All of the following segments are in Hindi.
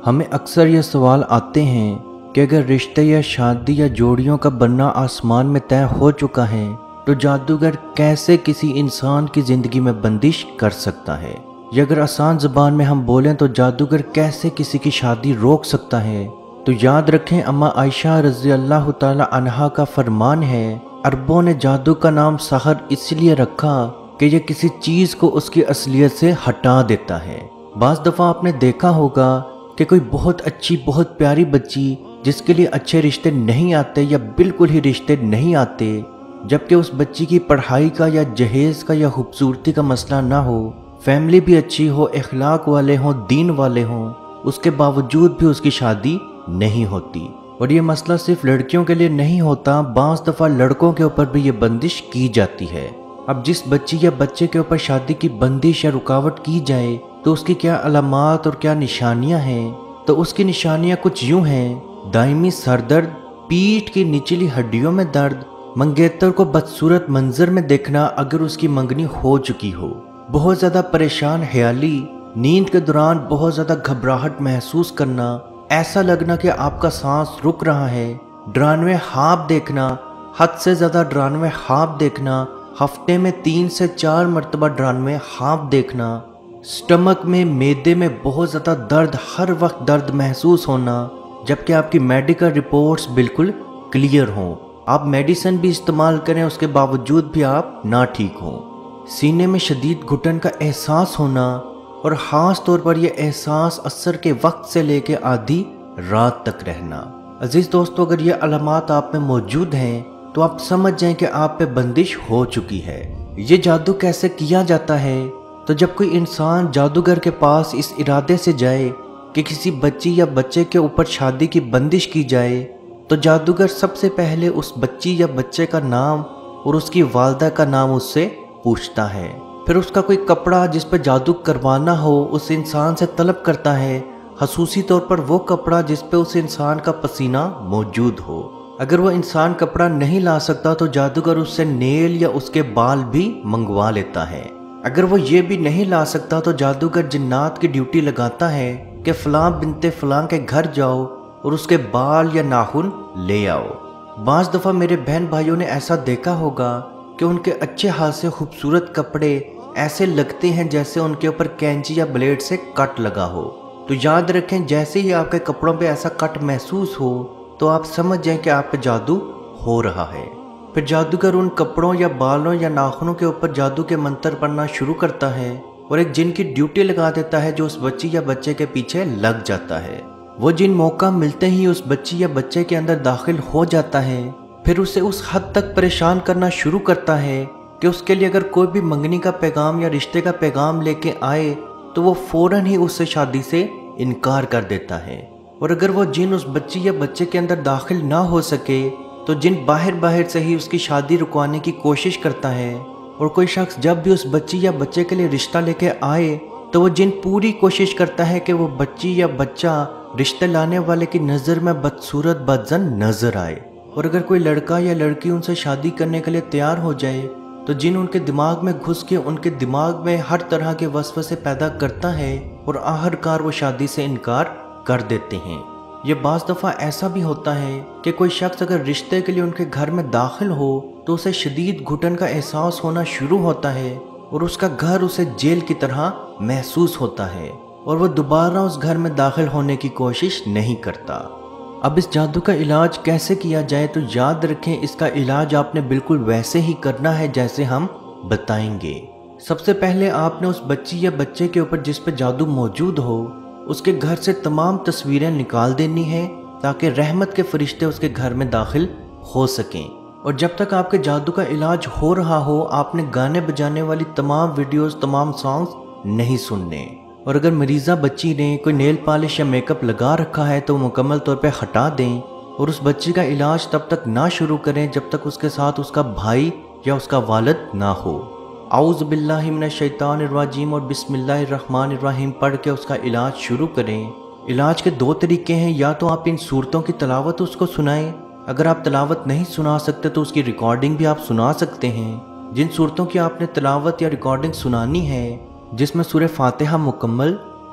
हमें अक्सर ये सवाल आते हैं कि अगर रिश्ते या शादी या जोड़ियों का बनना आसमान में तय हो चुका है तो जादूगर कैसे किसी इंसान की ज़िंदगी में बंदिश कर सकता है, या अगर आसान ज़बान में हम बोलें तो जादूगर कैसे किसी की शादी रोक सकता है। तो याद रखें, अम्मा आयशा रज़ी अल्लाह ताला अन्हा का फरमान है, अरबों ने जादू का नाम सहर इसलिए रखा कि यह किसी चीज़ को उसकी असलियत से हटा देता है। बाज़ दफ़ा आपने देखा होगा कि कोई बहुत अच्छी बहुत प्यारी बच्ची जिसके लिए अच्छे रिश्ते नहीं आते या बिल्कुल ही रिश्ते नहीं आते, जबकि उस बच्ची की पढ़ाई का या जहेज़ का या खूबसूरती का मसला ना हो, फैमिली भी अच्छी हो, अखलाक वाले हों, दीन वाले हों, उसके बावजूद भी उसकी शादी नहीं होती। और ये मसला सिर्फ लड़कियों के लिए नहीं होता, बाज़ दफ़ा लड़कों के ऊपर भी ये बंदिश की जाती है। अब जिस बच्ची या बच्चे के ऊपर शादी की बंदिश या रुकावट की जाए तो उसकी क्या अलामात और क्या निशानियां हैं। तो उसकी निशानियां कुछ यूं हैं: दायमी सरदर्द, पीठ की निचली हड्डियों में दर्द, मंगेतर को बदसूरत मंजर में देखना अगर उसकी मंगनी हो चुकी हो, बहुत ज़्यादा परेशान ख्याली, नींद के दौरान बहुत ज़्यादा घबराहट महसूस करना, ऐसा लगना कि आपका सांस रुक रहा है, डरानवे ख्वाब देखना, हद से ज़्यादा डरानवे ख्वाब देखना, हफ्ते में 3 से 4 मरतबा डरानवे ख्वाब देखना, स्टमक में मैदे में बहुत ज़्यादा दर्द, हर वक्त दर्द महसूस होना, जबकि आपकी मेडिकल रिपोर्ट्स बिल्कुल क्लियर हों, आप मेडिसिन भी इस्तेमाल करें उसके बावजूद भी आप ना ठीक हों, सीने में शदीद घुटन का एहसास होना, और ख़ास तौर पर यह एहसास असर के वक्त से लेकर आधी रात तक रहना। अजीज़ दोस्तों, अगर ये अलामात आप में मौजूद हैं तो आप समझ जाएं कि आप पे बंदिश हो चुकी है। ये जादू कैसे किया जाता है? तो जब कोई इंसान जादूगर के पास इस इरादे से जाए कि किसी बच्ची या बच्चे के ऊपर शादी की बंदिश की जाए, तो जादूगर सबसे पहले उस बच्ची या बच्चे का नाम और उसकी वालदा का नाम उससे पूछता है। फिर उसका कोई कपड़ा जिस पर जादू करवाना हो उस इंसान से तलब करता है, खसूसी तौर पर वो कपड़ा जिस पे उस इंसान का पसीना मौजूद हो। अगर वो इंसान कपड़ा नहीं ला सकता तो जादूगर उससे नेल या उसके बाल भी मंगवा लेता है। अगर वो ये भी नहीं ला सकता तो जादूगर जिन्नात की ड्यूटी लगाता है कि फ़लाँ बिनते फ़लाँ के घर जाओ और उसके बाल या नाखून ले आओ। बाज़ दफ़ा मेरे बहन भाइयों ने ऐसा देखा होगा कि उनके अच्छे हाथ से खूबसूरत कपड़े ऐसे लगते हैं जैसे उनके ऊपर कैंची या ब्लेड से कट लगा हो। तो याद रखें, जैसे ही आपके कपड़ों पे ऐसा कट महसूस हो तो आप समझ जाएं कि आप पे जादू हो रहा है। फिर जादूगर उन कपड़ों या बालों या नाखूनों के ऊपर जादू के मंत्र पढ़ना शुरू करता है और एक जिन की ड्यूटी लगा देता है जो उस बच्ची या बच्चे के पीछे लग जाता है। वो जिन मौका मिलते ही उस बच्ची या बच्चे के अंदर दाखिल हो जाता है, फिर उसे उस हद तक परेशान करना शुरू करता है कि उसके लिए अगर कोई भी मंगनी का पैगाम या रिश्ते का पैगाम लेके आए तो वो फ़ौरन ही उससे शादी से इनकार कर देता है। और अगर वो जिन उस बच्ची या बच्चे के अंदर दाखिल ना हो सके तो जिन बाहर बाहर से ही उसकी शादी रुकवाने की कोशिश करता है। और कोई शख्स जब भी उस बच्ची या बच्चे के लिए रिश्ता लेके आए तो वो जिन पूरी कोशिश करता है कि वो बच्ची या बच्चा रिश्ते लाने वाले की नज़र में बदसूरत बदजन नज़र आए। और अगर कोई लड़का या लड़की उनसे शादी करने के लिए तैयार हो जाए तो जिन उनके दिमाग में घुस के उनके दिमाग में हर तरह के वसवसे पैदा करता है और आखिरकार वो शादी से इनकार कर देते हैं। ये बाज़ दफ़ा ऐसा भी होता है कि कोई शख्स अगर रिश्ते के लिए उनके घर में दाखिल हो तो उसे शदीद घुटन का एहसास होना शुरू होता है और उसका घर उसे जेल की तरह महसूस होता है और वह दोबारा उस घर में दाखिल होने की कोशिश नहीं करता। अब इस जादू का इलाज कैसे किया जाए? तो याद रखें, इसका इलाज आपने बिल्कुल वैसे ही करना है जैसे हम बताएंगे। सबसे पहले आपने उस बच्ची या बच्चे के ऊपर जिस पर जादू मौजूद हो उसके घर से तमाम तस्वीरें निकाल देनी है ताकि रहमत के फरिश्ते उसके घर में दाखिल हो सकें। और जब तक आपके जादू का इलाज हो रहा हो आपने गाने बजाने वाली तमाम वीडियोस, तमाम सॉन्ग्स नहीं सुनने। और अगर मरीज़ा बच्ची ने कोई नेल पॉलिश या मेकअप लगा रखा है तो मुकम्मल तौर पे हटा दें और उस बच्ची का इलाज तब तक ना शुरू करें जब तक उसके साथ उसका भाई या उसका वालिद ना हो। औज़ु बिल्लाहि मिनश शैतानिर रजीम और बिस्मिल्लाहिर रहमानिर रहीम पढ़ के उसका इलाज शुरू करें। इलाज के 2 तरीके हैं, या तो आप इन सूरतों की तलावत उसको सुनाएं, अगर आप तलावत नहीं सुना सकते तो उसकी रिकॉर्डिंग भी आप सुना सकते हैं। जिन सूरतों की आपने तलावत या रिकॉर्डिंग सुनानी है जिसमें सूरह फातिहा मुकम्मल,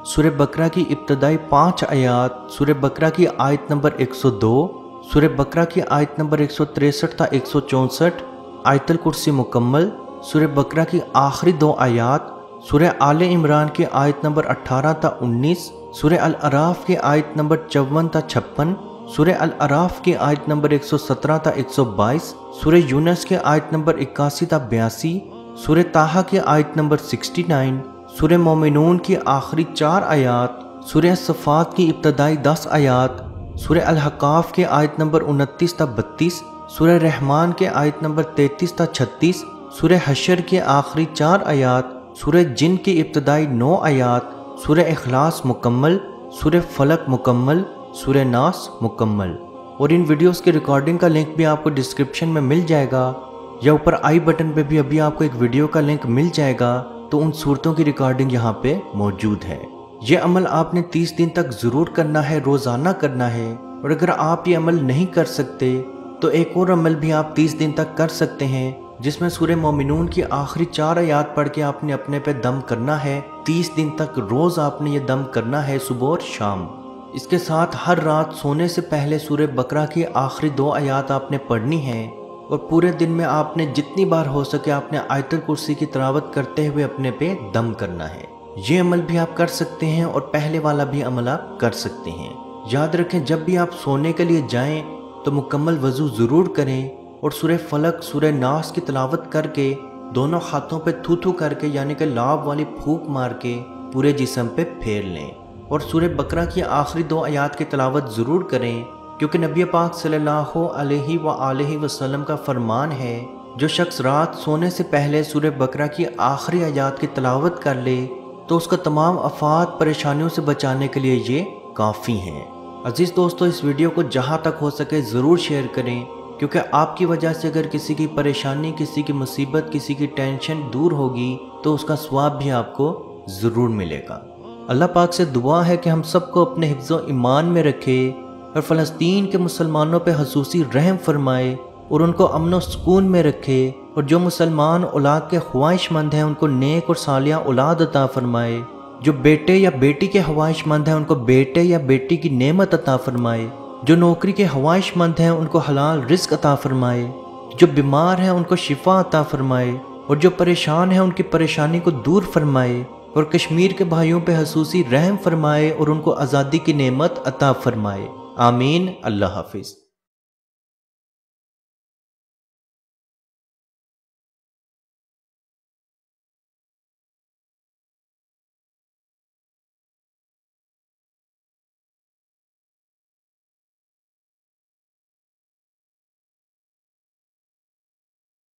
सूरह बकरा की इब्तदाई 5 आयात, सूरह बकरा की आयत नंबर 102, सूरह बकरा की आयत नंबर 163 ता 164, आयतुल कुर्सी मुकम्मल, सूरह बकरा की आखिरी 2 आयात, सूरह आले इमरान की आयत नंबर 18 ता 19, सूरह अल अराफ की आयत नंबर 54 ता 56, सूरह अल अराफ की आयत नंबर 117 ता 122, सूरह यूनस की आयत नंबर 81 ता 82, सूरह ताहा की आयत नंबर 69, सूरह मोमिनून की आखिरी 4 आयात, सूरह सफ़ात की इब्तदाई 10 आयात, सूरह अल हकाफ की आयत नंबर 29 ता 32, सूरह रहमान के आयत नंबर 33 ता 36, सूरह हशर की आखिरी 4 आयात, सूरह जिन की इब्तदाई 9 आयात, सूरह इखलास मुकम्मल, सूरह फलक मुकम्मल, सूरह नास मुकम्मल। और इन वीडियोस की रिकॉर्डिंग का लिंक भी आपको डिस्क्रिप्शन में मिल जाएगा, या ऊपर आई बटन पे भी अभी आपको एक वीडियो का लिंक मिल जाएगा। तो उन सूरतों की रिकॉर्डिंग यहाँ पे मौजूद है। ये अमल आपने 30 दिन तक ज़रूर करना है, रोज़ाना करना है। और अगर आप ये अमल नहीं कर सकते तो एक और अमल भी आप 30 दिन तक कर सकते हैं, जिसमें सूरह मोमिनून की आखिरी 4 आयात पढ़ के आपने अपने पे दम करना है। 30 दिन तक रोज़ आपने ये दम करना है, सुबह और शाम। इसके साथ हर रात सोने से पहले सूरह बकरा की आखिरी 2 आयात आपने पढ़नी है। और पूरे दिन में आपने जितनी बार हो सके आपने आयतुल कुर्सी की तिलावत करते हुए अपने पे दम करना है। ये अमल भी आप कर सकते हैं और पहले वाला भी अमल आप कर सकते हैं। याद रखें, जब भी आप सोने के लिए जाएं तो मुकम्मल वज़ू ज़रूर करें और सूरह फलक, सूरह नास की तिलावत करके दोनों हाथों पे थू थू करके यानी कि लाभ वाली फूंक मार के पूरे जिस्म पे फेर लें। और सूरह बकरा की आखिरी 2 आयात की तिलावत ज़रूर करें, क्योंकि नबी पाक सल्लल्लाहु अलैहि वसल्लम का फरमान है, जो शख्स रात सोने से पहले सूरह बकरा की आखिरी आयात की तिलावत कर ले तो उसका तमाम आफात परेशानियों से बचाने के लिए ये काफ़ी हैं। अजीज़ दोस्तों, इस वीडियो को जहाँ तक हो सके ज़रूर शेयर करें, क्योंकि आपकी वजह से अगर किसी की परेशानी, किसी की मुसीबत, किसी की टेंशन दूर होगी तो उसका स्वाब भी आपको ज़रूर मिलेगा। अल्लाह पाक से दुआ है कि हम सबको अपने हिफ्ज़ो ईमान में रखे और फ़लस्तीन के मुसलमानों पे खसूसी रहम फरमाए और उनको अमन और सुकून में रखे। और जो मुसलमान औलाद के ख्वाहिशमंद हैं उनको नेक और सालिया औलाद अता फरमाए। जो बेटे या बेटी के ख्वाहिशमंद हैं उनको बेटे या बेटी की नेमत अता फरमाए। जो नौकरी के ख्वाहिशमंद हैं उनको हलाल रिस्क अता फरमाए। जो बीमार हैं उनको शिफा अता फरमाए और जो परेशान हैं उनकी परेशानी को दूर फरमाए। और कश्मीर के भाइयों पे खसूसी रहम फरमाए और उनको आज़ादी की नेमत अता फरमाए। आमीन। अल्लाह हाफिज़।